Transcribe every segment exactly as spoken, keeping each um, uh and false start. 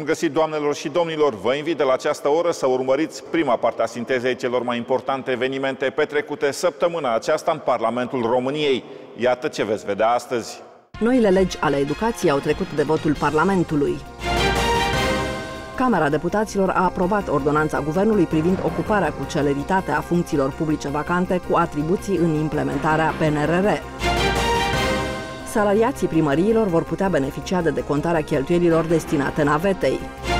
Bun găsit, doamnelor și domnilor! Vă invit de la această oră să urmăriți prima parte a sintezei celor mai importante evenimente petrecute săptămâna aceasta în Parlamentul României. Iată ce veți vedea astăzi. Noile legi ale educației au trecut de votul Parlamentului. Camera Deputaților a aprobat ordonanța Guvernului privind ocuparea cu celeritate a funcțiilor publice vacante cu atribuții în implementarea P N R R. Salariații primăriilor vor putea beneficia de decontarea cheltuielilor destinate navetei.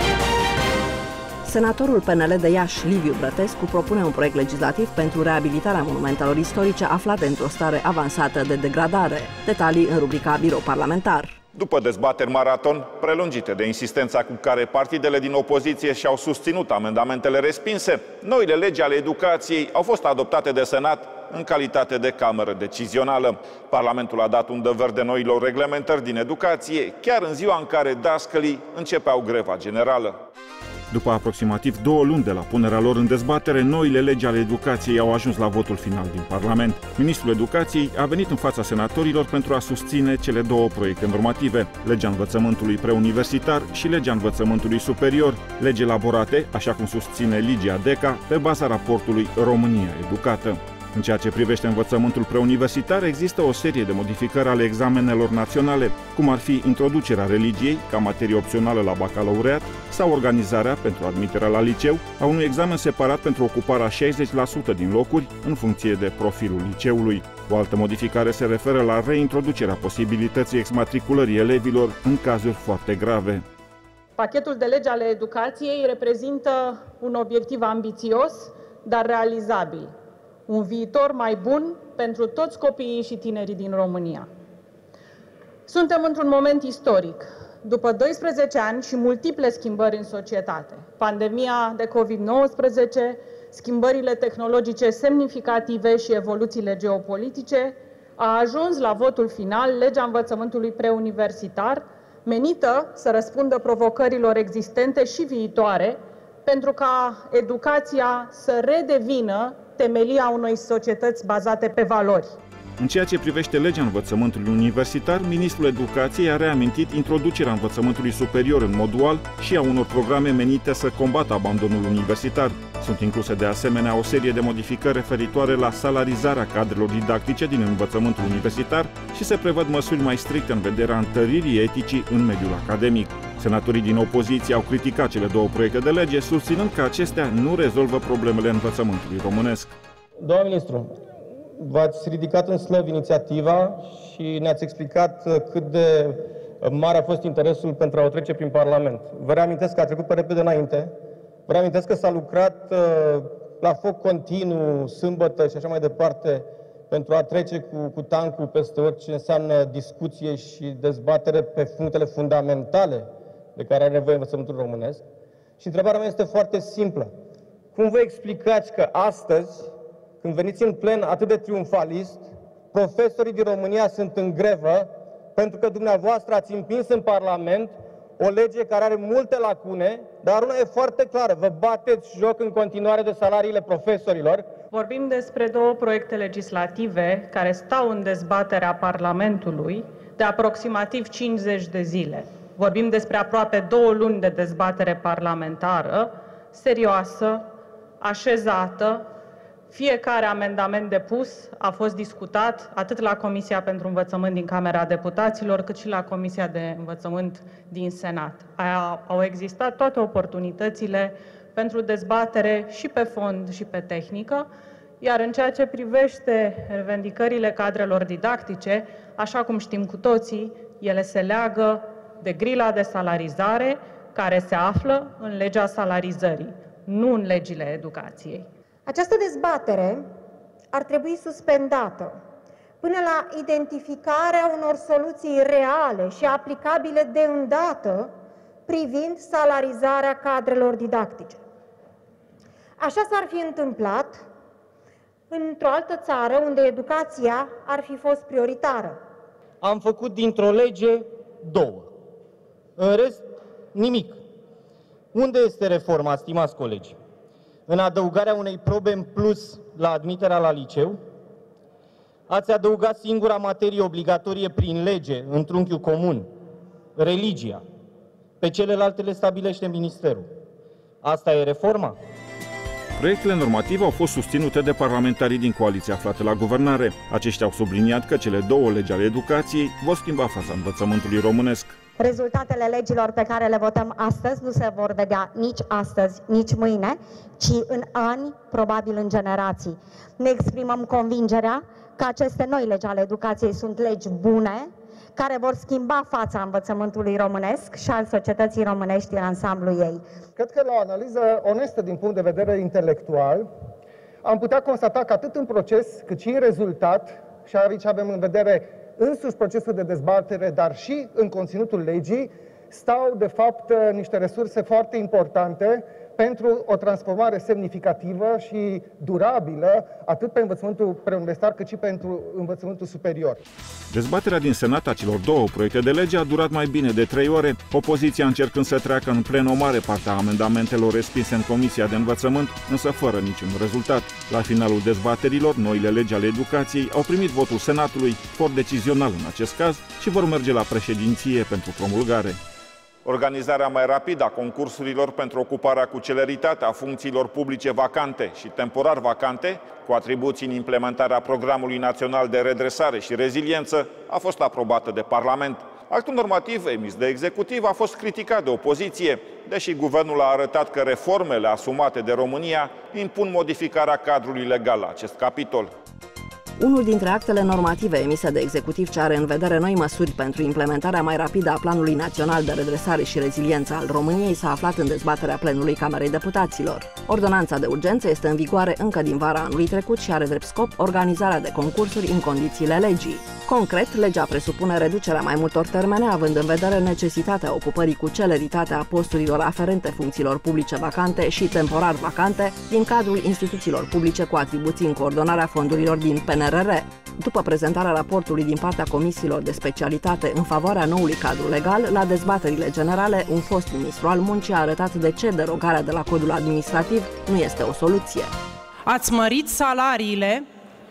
Senatorul P N L de Iași, Liviu Brătescu, propune un proiect legislativ pentru reabilitarea monumentelor istorice aflate într-o stare avansată de degradare. Detalii în rubrica Birou Parlamentar. După dezbateri maraton prelungite de insistența cu care partidele din opoziție și-au susținut amendamentele respinse, noile legi ale educației au fost adoptate de Senat în calitate de cameră decizională. Parlamentul a dat undă verde noilor reglementări din educație, chiar în ziua în care dascălii începeau greva generală. După aproximativ două luni de la punerea lor în dezbatere, noile legi ale educației au ajuns la votul final din Parlament. Ministrul Educației a venit în fața senatorilor pentru a susține cele două proiecte normative, legea învățământului preuniversitar și legea învățământului superior, legi elaborate, așa cum susține Ligia Deca, pe baza raportului România Educată. În ceea ce privește învățământul preuniversitar, există o serie de modificări ale examenelor naționale, cum ar fi introducerea religiei ca materie opțională la bacalaureat sau organizarea, pentru admiterea la liceu, a unui examen separat pentru ocuparea șaizeci la sută din locuri în funcție de profilul liceului. O altă modificare se referă la reintroducerea posibilității exmatriculării elevilor în cazuri foarte grave. Pachetul de legi ale educației reprezintă un obiectiv ambițios, dar realizabil. Un viitor mai bun pentru toți copiii și tinerii din România. Suntem într-un moment istoric. După doisprezece ani și multiple schimbări în societate, pandemia de COVID nouăsprezece, schimbările tehnologice semnificative și evoluțiile geopolitice, a ajuns la votul final legea învățământului preuniversitar, menită să răspundă provocărilor existente și viitoare, pentru ca educația să redevină temelia unei societăți bazate pe valori. În ceea ce privește legea învățământului universitar, Ministrul Educației a reamintit introducerea învățământului superior în mod dual și a unor programe menite să combată abandonul universitar. Sunt incluse de asemenea o serie de modificări referitoare la salarizarea cadrelor didactice din învățământul universitar și se prevăd măsuri mai stricte în vederea întăririi eticii în mediul academic. Senatorii din opoziție au criticat cele două proiecte de lege, susținând că acestea nu rezolvă problemele învățământului românesc. Doamna ministru, v-ați ridicat în slăv inițiativa și ne-ați explicat cât de mare a fost interesul pentru a o trece prin Parlament. Vă reamintesc că a trecut pe repede înainte, vă reamintesc că s-a lucrat la foc continuu, sâmbătă și așa mai departe, pentru a trece cu, cu tancul peste orice înseamnă discuție și dezbatere pe punctele fundamentale de care are nevoie învățământul românesc. Și întrebarea mea este foarte simplă. Cum vă explicați că astăzi, când veniți în plen atât de triumfalist, profesorii din România sunt în grevă pentru că dumneavoastră ați împins în Parlament o lege care are multe lacune, dar una e foarte clară. Vă bateți joc în continuare de salariile profesorilor. Vorbim despre două proiecte legislative care stau în dezbaterea Parlamentului de aproximativ cincizeci de zile. Vorbim despre aproape două luni de dezbatere parlamentară, serioasă, așezată. Fiecare amendament depus a fost discutat atât la Comisia pentru Învățământ din Camera Deputaților, cât și la Comisia de Învățământ din Senat. Au existat toate oportunitățile pentru dezbatere și pe fond și pe tehnică, iar în ceea ce privește revendicările cadrelor didactice, așa cum știm cu toții, ele se leagă de grila de salarizare care se află în legea salarizării, nu în legile educației. Această dezbatere ar trebui suspendată până la identificarea unor soluții reale și aplicabile de îndată privind salarizarea cadrelor didactice. Așa s-ar fi întâmplat într-o altă țară unde educația ar fi fost prioritară. Am făcut dintr-o lege două. În rest, nimic. Unde este reforma, stimați colegi? În adăugarea unei probe în plus la admiterea la liceu? Ați adăugat singura materie obligatorie prin lege, în trunchiul comun, religia. Pe celelalte le stabilește Ministerul. Asta e reforma? Proiectele normative au fost susținute de parlamentarii din coaliția aflată la guvernare. Aceștia au subliniat că cele două legi ale educației vor schimba fața învățământului românesc. Rezultatele legilor pe care le votăm astăzi nu se vor vedea nici astăzi, nici mâine, ci în ani, probabil în generații. Ne exprimăm convingerea că aceste noi legi ale educației sunt legi bune, care vor schimba fața învățământului românesc și al societății românești în ansamblul ei. Cred că la o analiză onestă din punct de vedere intelectual, am putea constata că atât în proces cât și în rezultat, și aici avem în vedere însuși procesul de dezbatere, dar și în conținutul legii, stau de fapt niște resurse foarte importante pentru o transformare semnificativă și durabilă, atât pe învățământul preuniversitar, cât și pentru învățământul superior. Dezbaterea din Senat a celor două proiecte de lege a durat mai bine de trei ore, opoziția încercând să treacă în plen o mare parte a amendamentelor respinse în Comisia de Învățământ, însă fără niciun rezultat. La finalul dezbaterilor, noile legi ale educației au primit votul Senatului, for decizional în acest caz, și vor merge la președinție pentru promulgare. Organizarea mai rapidă a concursurilor pentru ocuparea cu celeritate a funcțiilor publice vacante și temporar vacante, cu atribuții în implementarea Programului Național de Redresare și Reziliență, a fost aprobată de Parlament. Actul normativ emis de executiv a fost criticat de opoziție, deși guvernul a arătat că reformele asumate de România impun modificarea cadrului legal la acest capitol. Unul dintre actele normative emise de executiv ce are în vedere noi măsuri pentru implementarea mai rapidă a Planului Național de Redresare și Reziliență al României s-a aflat în dezbaterea plenului Camerei Deputaților. Ordonanța de urgență este în vigoare încă din vara anului trecut și are drept scop organizarea de concursuri în condițiile legii. Concret, legea presupune reducerea mai multor termene, având în vedere necesitatea ocupării cu celeritate a posturilor aferente funcțiilor publice vacante și temporar vacante din cadrul instituțiilor publice cu atribuții în coordonarea fondurilor din P N R R. După prezentarea raportului din partea comisiilor de specialitate în favoarea noului cadru legal, la dezbaterile generale, un fost ministru al muncii a arătat de ce derogarea de la codul administrativ nu este o soluție. Ați mărit salariile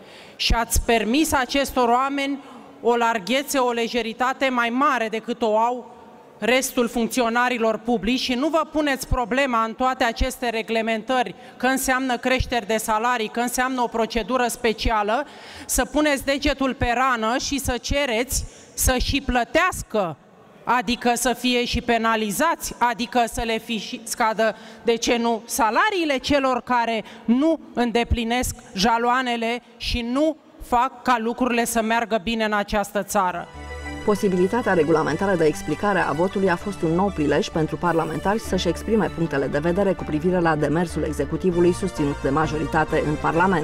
și ați permis acestor oameni o larghețe, o lejeritate mai mare decât o au restul funcționarilor publici și nu vă puneți problema în toate aceste reglementări că înseamnă creșteri de salarii, că înseamnă o procedură specială, să puneți degetul pe rană și să cereți să și plătească, adică să fie și penalizați, adică să le fi scadă, de ce nu, salariile celor care nu îndeplinesc jaloanele și nu fac ca lucrurile să meargă bine în această țară. Posibilitatea regulamentară de explicare a votului a fost un nou prilej pentru parlamentari să-și exprime punctele de vedere cu privire la demersul executivului susținut de majoritate în Parlament.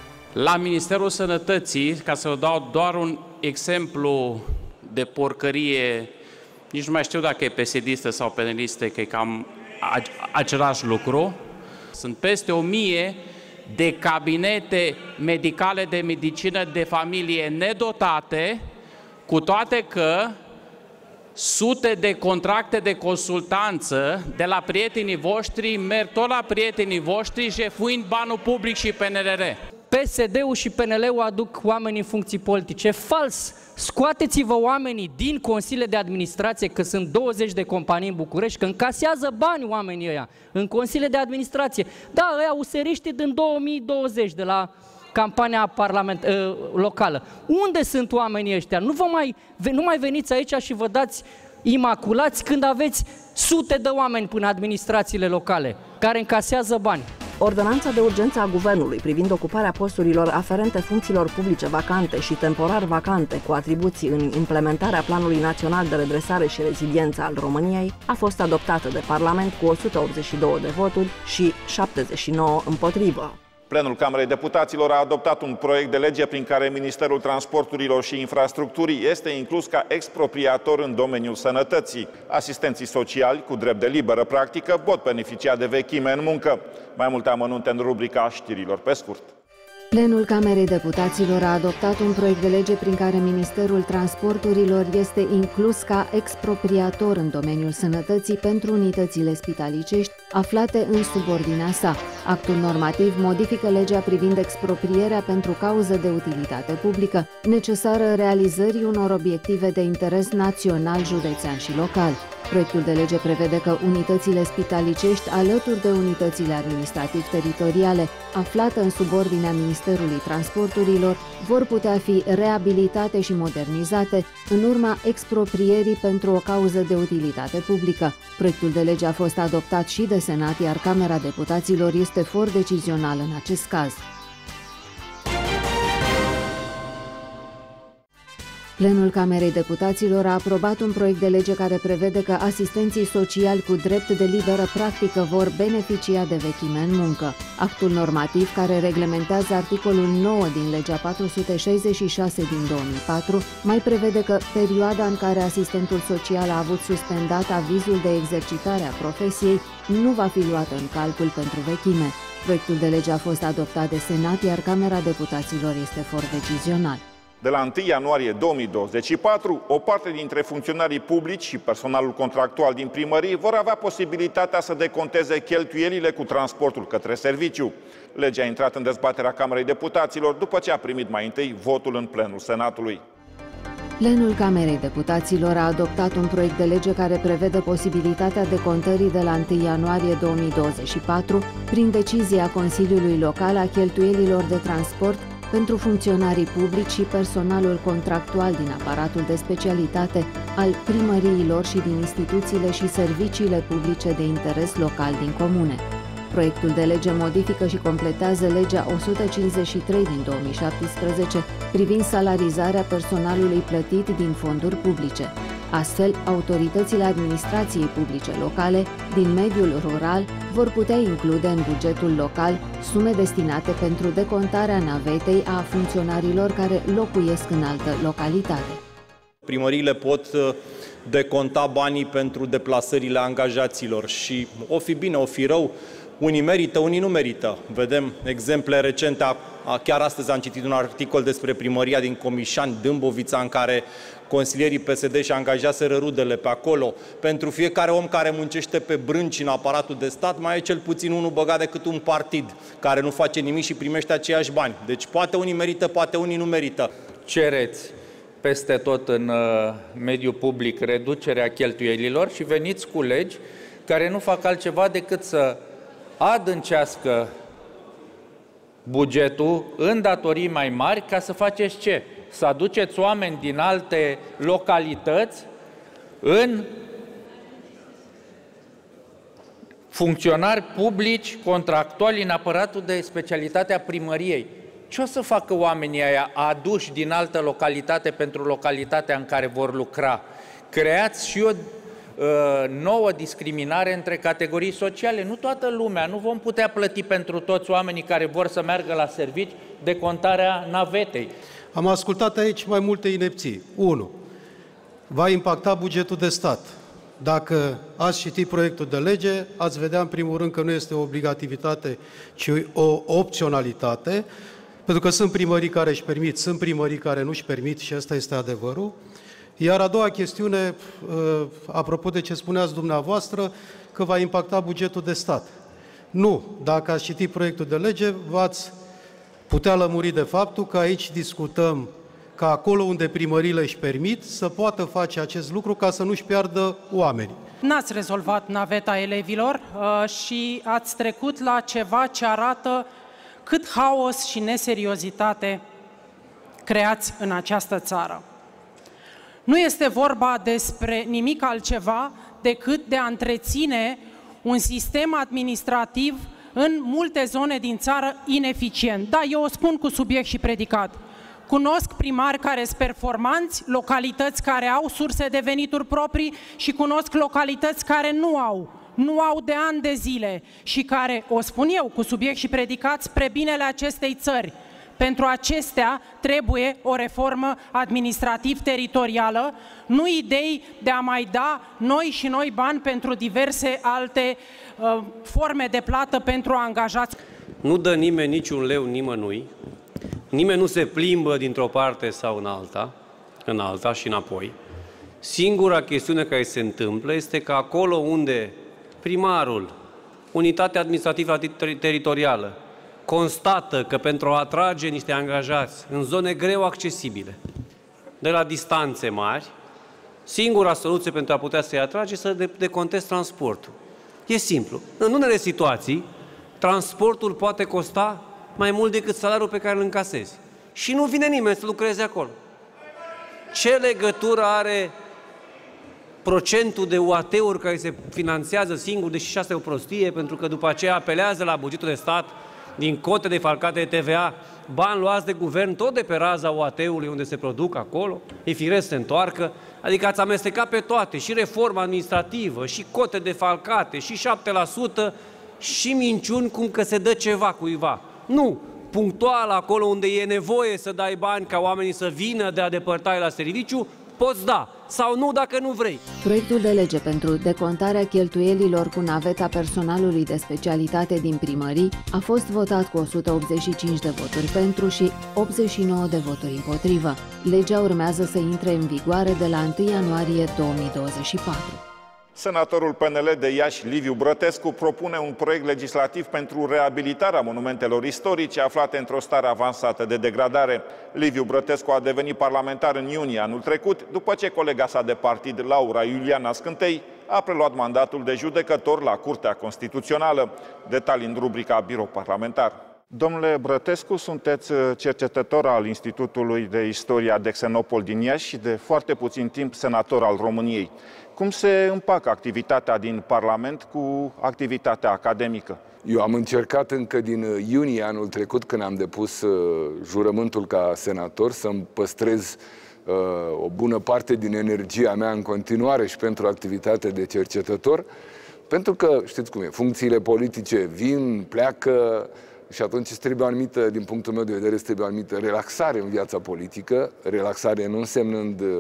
La Ministerul Sănătății, ca să vă dau doar un exemplu de porcărie, nici nu mai știu dacă e P S D-istă sau P N L-istă, că e cam același lucru, sunt peste o mie de cabinete medicale de medicină de familie nedotate, cu toate că sute de contracte de consultanță de la prietenii voștri merg tot la prietenii voștri, jefuind banul public și P N R R. P S D-ul și P N L-ul aduc oamenii în funcții politice. Fals! Scoateți-vă oamenii din consiliile de administrație, că sunt douăzeci de companii în București, că încasează bani oamenii ăia în consiliile de administrație. Da, ăia useriștii din două mii douăzeci de la campania parlament, uh, locală. Unde sunt oamenii ăștia? Nu, vă mai, nu mai veniți aici și vă dați imaculați când aveți sute de oameni până administrațiile locale care încasează bani. Ordonanța de urgență a Guvernului privind ocuparea posturilor aferente funcțiilor publice vacante și temporar vacante cu atribuții în implementarea Planului Național de Redresare și Reziliență al României a fost adoptată de Parlament cu o sută optzeci și doi de voturi și șaptezeci și nouă împotrivă. Plenul Camerei Deputaților a adoptat un proiect de lege prin care Ministerul Transporturilor și Infrastructurii este inclus ca expropriator în domeniul sănătății. Asistenții sociali cu drept de liberă practică pot beneficia de vechime în muncă. Mai multe amănunte în rubrica știrilor pe scurt. Plenul Camerei Deputaților a adoptat un proiect de lege prin care Ministerul Transporturilor este inclus ca expropriator în domeniul sănătății pentru unitățile spitalicești aflate în subordinea sa. Actul normativ modifică legea privind exproprierea pentru cauză de utilitate publică, necesară realizării unor obiective de interes național, județean și local. Proiectul de lege prevede că unitățile spitalicești, alături de unitățile administrativ-teritoriale, aflate în subordinea Ministerului Transporturilor, vor putea fi reabilitate și modernizate în urma exproprierii pentru o cauză de utilitate publică. Proiectul de lege a fost adoptat și de Senat, iar Camera Deputaților este for decizională în acest caz. Plenul Camerei Deputaților a aprobat un proiect de lege care prevede că asistenții sociali cu drept de liberă practică vor beneficia de vechime în muncă. Actul normativ, care reglementează articolul nouă din legea patru sute șaizeci și șase din două mii patru, mai prevede că perioada în care asistentul social a avut suspendat avizul de exercitare a profesiei nu va fi luată în calcul pentru vechime. Proiectul de lege a fost adoptat de Senat, iar Camera Deputaților este for decizional. De la întâi ianuarie două mii douăzeci și patru, o parte dintre funcționarii publici și personalul contractual din primării vor avea posibilitatea să deconteze cheltuielile cu transportul către serviciu. Legea a intrat în dezbaterea Camerei Deputaților după ce a primit mai întâi votul în plenul Senatului. Plenul Camerei Deputaților a adoptat un proiect de lege care prevede posibilitatea decontării de la întâi ianuarie două mii douăzeci și patru, prin decizia Consiliului Local, a cheltuielilor de transport pentru funcționarii publici și personalul contractual din aparatul de specialitate al primăriilor și din instituțiile și serviciile publice de interes local din comune. Proiectul de lege modifică și completează legea o sută cincizeci și trei din două mii șaptesprezece privind salarizarea personalului plătit din fonduri publice. Astfel, autoritățile administrației publice locale din mediul rural vor putea include în bugetul local sume destinate pentru decontarea navetei a funcționarilor care locuiesc în altă localitate. Primăriile pot deconta banii pentru deplasările angajaților și o fi bine, o fi rău, unii merită, unii nu merită. Vedem exemple recente, chiar astăzi am citit un articol despre primăria din Comișani, Dâmbovița, în care consilierii P S D și angajaseră rudele pe acolo. Pentru fiecare om care muncește pe brânci în aparatul de stat, mai e cel puțin unul băgat decât un partid care nu face nimic și primește aceiași bani. Deci poate unii merită, poate unii nu merită. Cereți peste tot în uh, mediul public reducerea cheltuielilor și veniți cu legi care nu fac altceva decât să adâncească bugetul în datorii mai mari ca să faceți ce? Să aduceți oameni din alte localități în funcționari publici contractuali în aparatul de specialitate a primăriei. Ce o să facă oamenii aia aduși din altă localitate pentru localitatea în care vor lucra? Creați și o nouă discriminare între categorii sociale. Nu toată lumea, nu vom putea plăti pentru toți oamenii care vor să meargă la servici decontarea navetei. Am ascultat aici mai multe inepții. unu. Va impacta bugetul de stat. Dacă ați citit proiectul de lege, ați vedea în primul rând că nu este o obligativitate, ci o opționalitate, pentru că sunt primării care își permit, sunt primării care nu își permit și ăsta este adevărul. Iar a doua chestiune, apropo de ce spuneați dumneavoastră, că va impacta bugetul de stat. Nu, dacă ați citit proiectul de lege, v-ați putea lămuri de faptul că aici discutăm ca acolo unde primăriile își permit să poată face acest lucru ca să nu-și piardă oamenii. N-ați rezolvat naveta elevilor uh, și ați trecut la ceva ce arată cât haos și neseriozitate creați în această țară. Nu este vorba despre nimic altceva decât de a întreține un sistem administrativ în multe zone din țară ineficient. Da, eu o spun cu subiect și predicat. Cunosc primari care sunt performanți, localități care au surse de venituri proprii și cunosc localități care nu au. Nu au de ani de zile și care, o spun eu cu subiect și predicat, spre binele acestei țări. Pentru acestea trebuie o reformă administrativ-teritorială, nu idei de a mai da noi și noi bani pentru diverse alte uh, forme de plată pentru angajați. Nu dă nimeni niciun leu nimănui, nimeni nu se plimbă dintr-o parte sau în alta, în alta și înapoi. Singura chestiune care se întâmplă este că acolo unde primarul, unitatea administrativă teritorială, constată că pentru a atrage niște angajați în zone greu accesibile, de la distanțe mari, Singura soluție pentru a putea să-i atrage este să decontezi transportul. E simplu. În unele situații, transportul poate costa mai mult decât salariul pe care îl încasezi. Și nu vine nimeni să lucreze acolo. Ce legătură are procentul de U A T-uri care se finanțează singur, deși și asta e o prostie, pentru că după aceea apelează la bugetul de stat din cote defalcate de T V A, bani luați de guvern tot de pe raza U A T-ului unde se produc acolo, e firesc să se întoarcă, adică ați amestecat pe toate, și reforma administrativă, și cote defalcate, și șapte la sută, și minciuni cum că se dă ceva cuiva. Nu! Punctual, acolo unde e nevoie să dai bani ca oamenii să vină de a depărtare la serviciu, poți da, sau nu dacă nu vrei. Proiectul de lege pentru decontarea cheltuielilor cu naveta personalului de specialitate din primării a fost votat cu o sută optzeci și cinci de voturi pentru și optzeci și nouă de voturi împotrivă. Legea urmează să intre în vigoare de la întâi ianuarie două mii douăzeci și patru. Senatorul P N L de Iași, Liviu Brătescu, propune un proiect legislativ pentru reabilitarea monumentelor istorice aflate într-o stare avansată de degradare. Liviu Brătescu a devenit parlamentar în iunie anul trecut, după ce colega sa de partid, Laura Iuliana Scântei, a preluat mandatul de judecător la Curtea Constituțională. Detalii în rubrica Birou Parlamentar. Domnule Brătescu, sunteți cercetător al Institutului de Istoria de Xenopol din Iași și de foarte puțin timp senator al României. Cum se împacă activitatea din Parlament cu activitatea academică? Eu am încercat încă din iunie anul trecut, când am depus uh, jurământul ca senator, să-mi păstrez uh, o bună parte din energia mea în continuare și pentru activitatea de cercetător, pentru că, știți cum e, funcțiile politice vin, pleacă și atunci trebuie o anumită, din punctul meu de vedere, trebuie o anumită relaxare în viața politică, relaxare nu însemnând uh,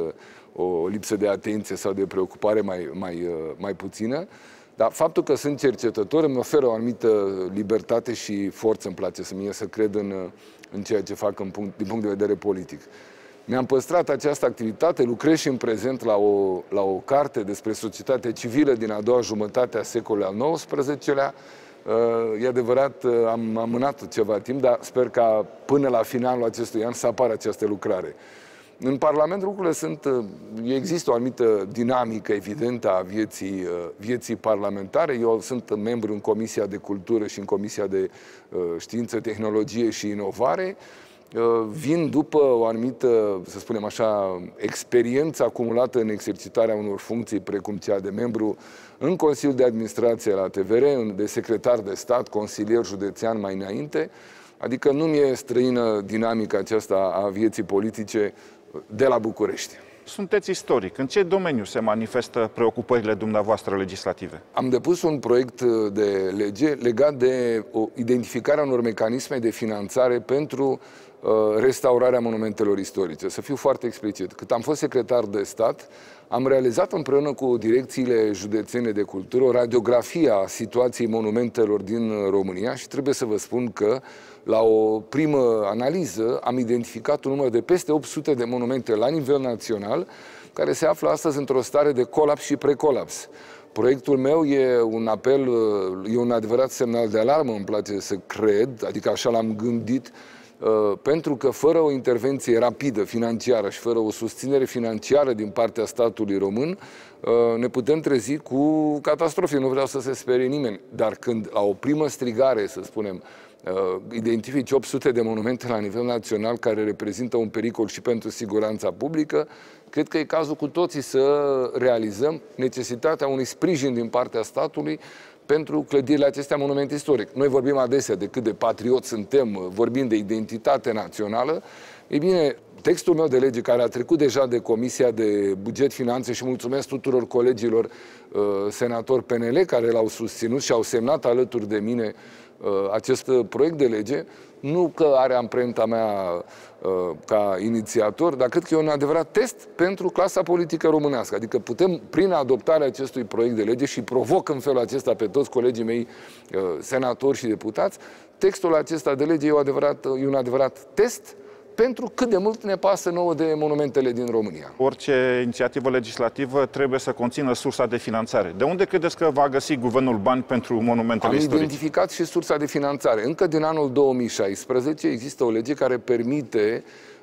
o lipsă de atenție sau de preocupare mai, mai, mai puțină, dar faptul că sunt cercetător îmi oferă o anumită libertate și forță, îmi place să mie să cred în, în ceea ce fac în punct, din punct de vedere politic. Mi-am păstrat această activitate, lucrez și în prezent la o, la o carte despre societatea civilă din a doua jumătate a secolului al nouăsprezecelea. E adevărat, am amânat ceva timp, dar sper ca până la finalul acestui an să apară această lucrare. În Parlament lucrurile sunt, există o anumită dinamică evidentă a vieții, vieții parlamentare. Eu sunt membru în Comisia de Cultură și în Comisia de Știință, Tehnologie și Inovare. Vin după o anumită, să spunem așa, experiență acumulată în exercitarea unor funcții, precum cea de membru în Consiliul de Administrație la T V R, de secretar de stat, consilier județean mai înainte. Adică nu mi-e străină dinamica aceasta a vieții politice de la București. Sunteți istoric. În ce domeniu se manifestă preocupările dumneavoastră legislative? Am depus un proiect de lege legat de o identificarea unor mecanisme de finanțare pentru uh, restaurarea monumentelor istorice. Să fiu foarte explicit. Cât am fost secretar de stat, am realizat împreună cu direcțiile județene de cultură o radiografie a situației monumentelor din România și trebuie să vă spun că la o primă analiză am identificat un număr de peste opt sute de monumente la nivel național care se află astăzi într-o stare de colaps și precolaps. Proiectul meu e un apel, e un adevărat semnal de alarmă, îmi place să cred, adică așa l-am gândit, pentru că fără o intervenție rapidă financiară și fără o susținere financiară din partea statului român, ne putem trezi cu catastrofe. Nu vreau să se sperie nimeni, dar când la o primă strigare, să spunem, identifici opt sute de monumente la nivel național care reprezintă un pericol și pentru siguranța publică, cred că e cazul cu toții să realizăm necesitatea unui sprijin din partea statului pentru clădirile acestea monumente istoric. Noi vorbim adesea de cât de patrioți suntem, vorbim de identitate națională. Ei bine, textul meu de lege, care a trecut deja de Comisia de Buget Finanțe, și mulțumesc tuturor colegilor uh, senatori P N L care l-au susținut și au semnat alături de mine uh, acest proiect de lege, nu că are amprenta mea uh, ca inițiator, dar cred că e un adevărat test pentru clasa politică românească. Adică putem, prin adoptarea acestui proiect de lege, și provoc în felul acesta pe toți colegii mei uh, senatori și deputați, textul acesta de lege e, o adevărat, e un adevărat test pentru cât de mult ne pasă nouă de monumentele din România. Orice inițiativă legislativă trebuie să conțină sursa de finanțare. De unde credeți că va găsi guvernul bani pentru monumentele Am istorice? identificat și sursa de finanțare. Încă din anul două mii șaisprezece există o lege care permite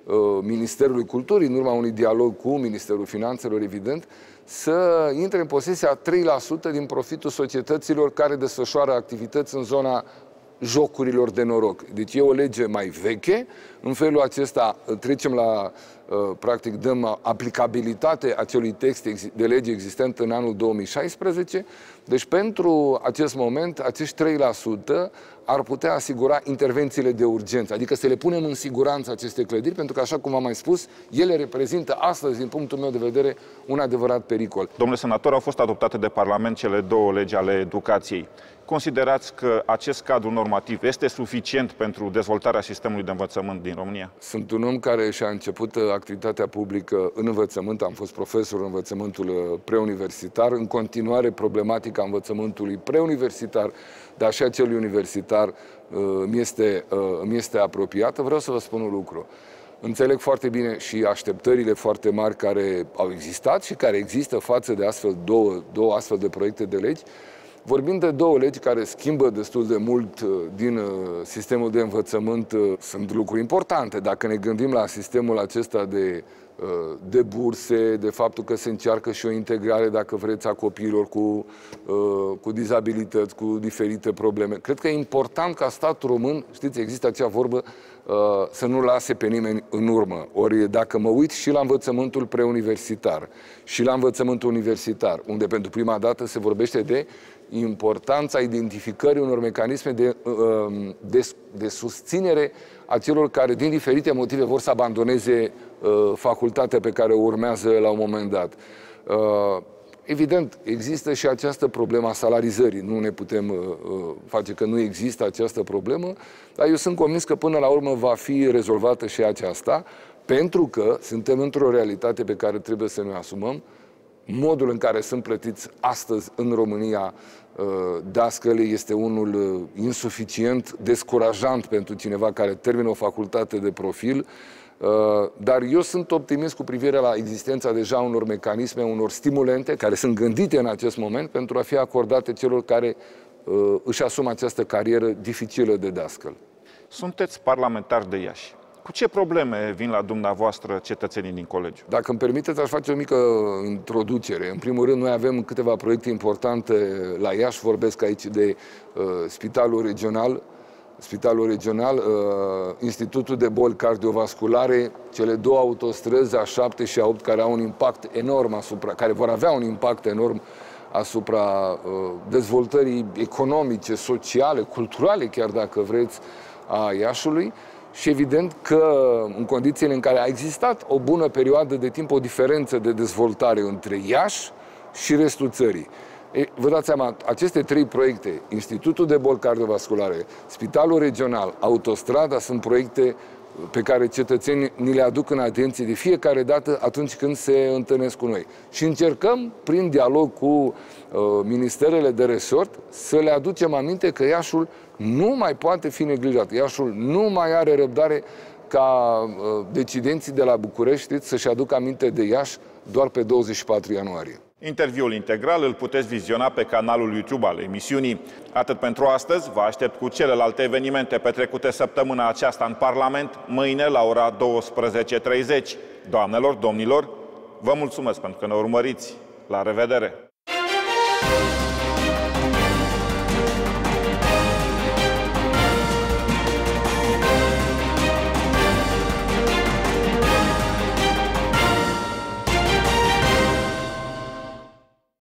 Ministerului Culturii, în urma unui dialog cu Ministerul Finanțelor, evident, să intre în posesia a trei la sută din profitul societăților care desfășoară activități în zona jocurilor de noroc. Deci e o lege mai veche. În felul acesta trecem la, practic, dăm aplicabilitate acelui text de lege existent în anul două mii șaisprezece. Deci pentru acest moment, acești trei la sută ar putea asigura intervențiile de urgență, adică să le punem în siguranță aceste clădiri, pentru că, așa cum am mai spus, ele reprezintă astăzi, din punctul meu de vedere, un adevărat pericol. Domnule senator, au fost adoptate de Parlament cele două legi ale educației. Considerați că acest cadru normativ este suficient pentru dezvoltarea sistemului de învățământ din România? Sunt un om care și-a început activitatea publică în învățământ, am fost profesor în învățământul preuniversitar, în continuare problematica învățământului preuniversitar, dar și a celui universitar mi este, mi este apropiată. Vreau să vă spun un lucru. Înțeleg foarte bine și așteptările foarte mari care au existat și care există față de astfel două, două astfel de proiecte de legi. Vorbim de două legi care schimbă destul de mult din sistemul de învățământ. Sunt lucruri importante. Dacă ne gândim la sistemul acesta de, de burse, de faptul că se încearcă și o integrare, dacă vreți, a copiilor cu, cu dizabilități, cu diferite probleme. Cred că e important ca statul român, știți, există acea vorbă, să nu lase pe nimeni în urmă. Ori dacă mă uit și la învățământul preuniversitar și la învățământul universitar, unde pentru prima dată se vorbește de importanța identificării unor mecanisme de, de, de susținere a celor care, din diferite motive, vor să abandoneze facultatea pe care o urmează la un moment dat. Evident, există și această problemă a salarizării. Nu ne putem uh, face că nu există această problemă, dar eu sunt convins că până la urmă va fi rezolvată și aceasta, pentru că suntem într-o realitate pe care trebuie să ne asumăm. Modul în care sunt plătiți astăzi în România uh, dascălii este unul uh, insuficient, descurajant pentru cineva care termină o facultate de profil. Dar eu sunt optimist cu privire la existența deja unor mecanisme, unor stimulente care sunt gândite în acest moment pentru a fi acordate celor care uh, își asumă această carieră dificilă de dascăl. Sunteți parlamentar de Iași. Cu ce probleme vin la dumneavoastră cetățenii din colegiu? Dacă îmi permiteți, aș face o mică introducere. În primul rând, noi avem câteva proiecte importante la Iași. Vorbesc aici de uh, Spitalul Regional, Spitalul Regional, uh, Institutul de Boli Cardiovasculare, cele două autostrăzi, A șapte și A opt, care au un impact enorm asupra, care vor avea un impact enorm asupra uh, dezvoltării economice, sociale, culturale, chiar dacă vreți, a Iașului. Și evident că în condițiile în care a existat o bună perioadă de timp, o diferență de dezvoltare între Iași și restul țării. E, vă dați seama, aceste trei proiecte, Institutul de Boli Cardiovasculare, Spitalul Regional, Autostrada, sunt proiecte pe care cetățenii ni le aduc în atenție de fiecare dată atunci când se întâlnesc cu noi. Și încercăm, prin dialog cu uh, ministerele de resort, să le aducem aminte că Iașul nu mai poate fi neglijat. Iașul nu mai are răbdare ca uh, decidenții de la București să-și aducă aminte de Iași doar pe douăzeci și patru ianuarie. Interviul integral îl puteți viziona pe canalul YouTube al emisiunii. Atât pentru astăzi, vă aștept cu celelalte evenimente petrecute săptămâna aceasta în Parlament, mâine la ora douăsprezece și treizeci. Doamnelor, domnilor, vă mulțumesc pentru că ne urmăriți. La revedere!